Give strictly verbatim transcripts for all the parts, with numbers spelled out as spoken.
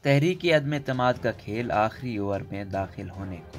तहरीक अदम-ए-एतमाद का खेल आखिरी ओवर में दाखिल होने को।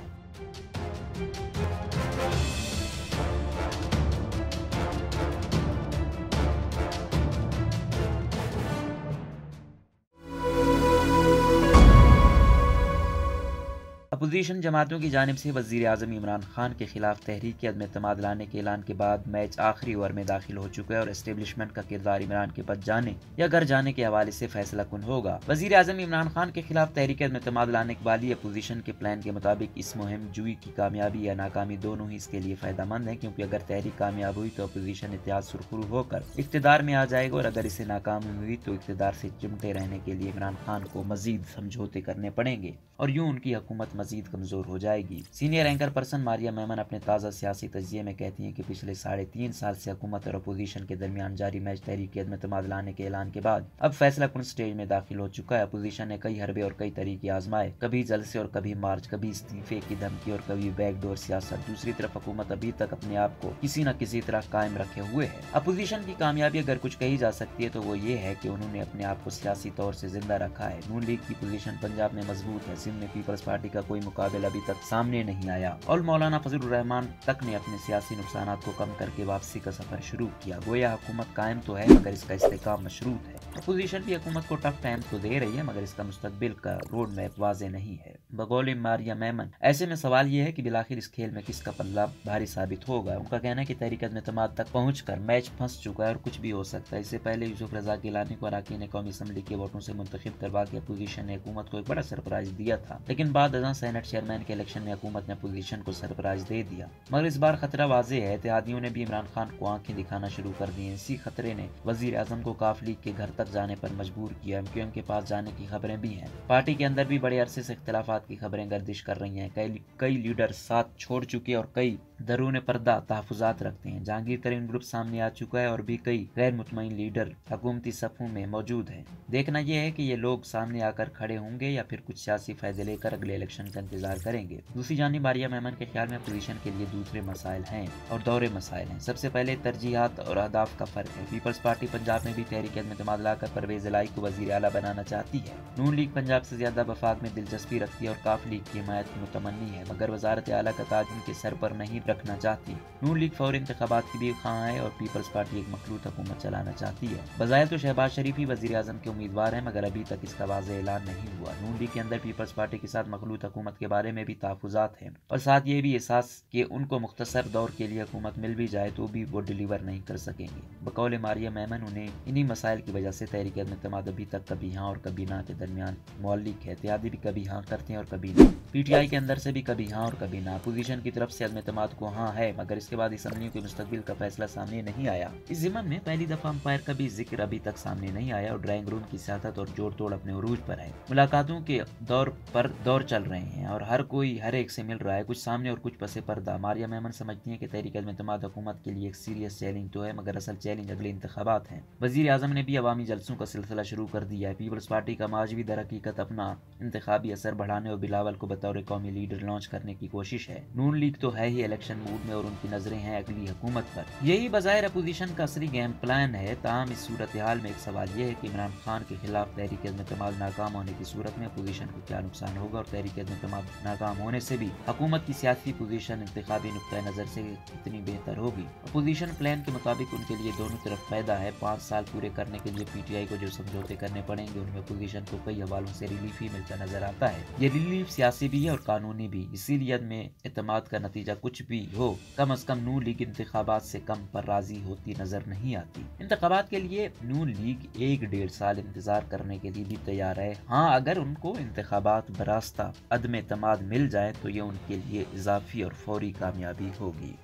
अपोजिशन जमातों की जानिब से वज़ीर आज़म इमरान खान के खिलाफ तहरीक अदम-ए-एतमाद लाने के ऐलान के बाद मैच आखिरी ओवर में दाखिल हो चुका है और एस्टेब्लिशमेंट का किरदार इमरान के बच जाने या घर जाने के हवाले से फैसला कुन होगा। वज़ीर आज़म इमरान खान के खिलाफ तहरीक अदम-ए-एतमाद लाने वाली अपोजिशन के प्लान के मुताबिक इस मुहिम जुई की कामयाबी या नाकामी दोनों ही इसके लिए फायदेमंद है, क्योंकि अगर तहरीक कामयाब हुई तो अपोजिशन इत्तेहाद सुरखरू होकर इक़्तिदार में आ जाएगा और अगर इसे नाकाम हुई तो इक़्तिदार से चिमटे रहने के लिए इमरान खान को मजीद समझौते करने पड़ेंगे और यूं उनकी हुकूमत मजीद कमजोर हो जाएगी। Senior anchor person Maria Memon अपने ताज़ा सियासी तजिए में कहती हैं कि पिछले साढ़े तीन साल से हुकूमत और अपोजिशन के दरमियान जारी मैच तहरीक अदम-ए-एतमाद लाने के ऐलान के बाद अब फैसला कुन स्टेज में दाखिल हो चुका है। अपोजिशन ने कई हरबे और कई तरीके आजमाए, कभी जलसे और कभी मार्च, कभी इस्तीफे की धमकी और कभी बैकडोर सियासत। दूसरी तरफ हुकूमत अभी तक अपने आप को किसी न किसी तरह कायम रखे हुए है। अपोजिशन की कामयाबी अगर कुछ कही जा सकती है तो वो ये है कि उन्होंने अपने आप को सियासी तौर से जिंदा रखा है। नून लीग की पोजीशन पंजाब में मजबूत है, सिंध में पीपल्स पार्टी का कोई मुकाबला अभी तक सामने नहीं आया और मौलाना फजलुर रहमान तक ने अपने सियासी नुकसानात को कम करके वापसी का सफर शुरू किया। गोया हुकूमत कायम तो है मगर इसका इस्तेकाम मशरूत है। अपोजिशन भी हुकूमत को टफ टाइम तो दे रही है मगर इसका मुस्तकबिल का रोड मैप वाजे नहीं है। बगौल मारिया मेमन, ऐसे में सवाल ये है कि बिलाखिर इस खेल में किसका पल्ला भारी साबित होगा। उनका कहना है कि तहरीक अदम-ए-एतमाद तक पहुंचकर मैच फंस चुका है और कुछ भी हो सकता है। इससे पहले यूसुफ रजा गिलानी को अरकान कौमी असम्बली के वोटों से मुंतखब करवा के अपोजिशन ने हुकूमत को एक बड़ा सरप्राइज दिया था, लेकिन बाद अज़ां सेनेट चेयरमैन के इलेक्शन में हुकूमत ने अपोजिशन को सरप्राइज दे दिया। मगर इस बार खतरा वाजे है, इत्तेहादियों ने भी इमरान खान को आंखें दिखाना शुरू कर दी है। इसी खतरे ने वजीर आजम को काफ लीग के घर तक जाने पर मजबूर किया। एमक्यूएम के पास जाने की खबरें भी हैं। पार्टी के अंदर भी बड़े अरसे से इख्तिलाफात की खबरें गर्दिश कर रही हैं। कई कई लीडर साथ छोड़ चुके और कई दरून पर्दा तहफुजात रखते हैं। जहांगीर तरीन ग्रुप सामने आ चुका है और भी कई गैर मुतमईन लीडर हुकूमती सफ़ों में मौजूद है। देखना यह है कि ये लोग सामने आकर खड़े होंगे या फिर कुछ सियासी फायदे लेकर अगले इलेक्शन का इंतजार करेंगे। दूसरी जानिब मारिया मेमन के ख्याल में अपोजिशन के लिए दूसरे मसाइल हैं और दौरे मसाइल हैं। सबसे पहले तरजीहात और अहदाफ का फर्क है। पीपल्स पार्टी पंजाब में भी तहरीक अदम-ए-एतमाद लाकर परवेज इलाही को वजीर आला बनाना चाहती है। नून लीग पंजाब से ज्यादा वफाक में दिलचस्पी रखती है और काफ लीग की हिमायत की मुतमन्नी है, मगर वजारत आला का ताज उनके सर पर नहीं रखना चाहती। नून लीग फौरी इंतखाबात की भी खां है और पीपल्स पार्टी एक मखलूत हुकूमत चलाना चाहती है। बज़ाहिर तो शहबाज शरीफ ही वजीर आजम के उम्मीदवार है, मगर अभी तक इसका वाज़ेह ऐलान नहीं हुआ। नून लीग के अंदर पीपल्स पार्टी के साथ मखलूत हुकूमत के बारे में भी तहफुजात हैं और साथ ये भी एहसास कि उनको मुख्तसर दौर के लिए हुकूमत मिल भी जाए तो भी वो डिलीवर नहीं कर सकेंगे। बकौल मारिया मेमन, उन्हें इन्हीं मसाइल की वजह से तहरीक अदम-ए-एतमाद अभी तक कभी हाँ और कभी ना के दरमियान मौलिक है। इत्तेहादी भी कभी हाँ करते हैं और कभी नहीं। पीटीआई के अंदर से भी कभी हाँ और कभी ना। अपोजिशन की तरफ से अदम-ए-एतमाद को हाँ है, मगर इसके बाद असम्बलियों के मुस्तकबिल का फैसला सामने नहीं आया। इस ज़िमन में पहली दफा अंपायर का भी जिक्र अभी तक सामने नहीं आया और ड्राइंग रूम की सियासत और जोड़ तोड़ अपने उरूज पर है। मुलाकातों के दौर पर दौर चल रहे हैं और हर कोई हर एक से मिल रहा है, कुछ सामने और कुछ पसे पर्दा। मारिया मेमन समझती है कि तहरीक अदम-ए-एतमाद हुकूमत के लिए एक सीरियस चैलेंज तो है, मगर असल चैलेंज अगले इंतखाबात हैं। वजीर आजम ने भी अवामी जलसों का सिलसिला शुरू कर दिया है। पीपल्स पार्टी का माज भी दर हकीकत अपना इंतखाबी असर बढ़ाने और बिलावल को बतौर कौमी लीडर लॉन्च करने की कोशिश है। नून लीग तो है ही इलेक्शन मूड में और उनकी नजरें हैं अगली हुकूमत पर। यही बज़ाहिर अपोजिशन का असली गेम प्लान है। ताहम इस सूरत हाल में एक सवाल यह है कि इमरान खान के खिलाफ तहरीक अदम-ए-एतमाद नाकाम होने की सूरत में अपोजिशन को क्या नुकसान होगा और तहरीक अदम-ए-एतमाद नाकाम होने से भी हुकूमत की सियासी पोजीशन इंतखाबी नुक्ता नजर से कितनी बेहतर होगी। अपोजिशन प्लान के मुताबिक उनके लिए दोनों तरफ फायदा है। पाँच साल पूरे करने के लिए पीटीआई को जो समझौते करने पड़ेंगे उनमें अपोजिशन को कई हवालों से रिलीफ ही मिलता नजर आता है। ये रिलीफ सियासी भी है और कानूनी भी, इसीलिए में एतमाद का नतीजा कुछ भी हो कम अज कम नून लीग इंतखाबात से कम पर राजी होती नजर नहीं आती। इंतखाबात के लिए नून लीग एक डेढ़ साल इंतजार करने के लिए भी तैयार है। हाँ, अगर उनको इंतखाबात बरास्ता अदम-ए-एतमाद मिल जाए तो ये उनके लिए इजाफी और फौरी कामयाबी होगी।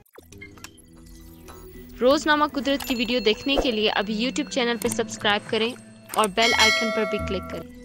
रोजनामा कुदरत की वीडियो देखने के लिए अभी यूट्यूब चैनल पर सब्सक्राइब करें और बेल आइकन पर भी क्लिक करें।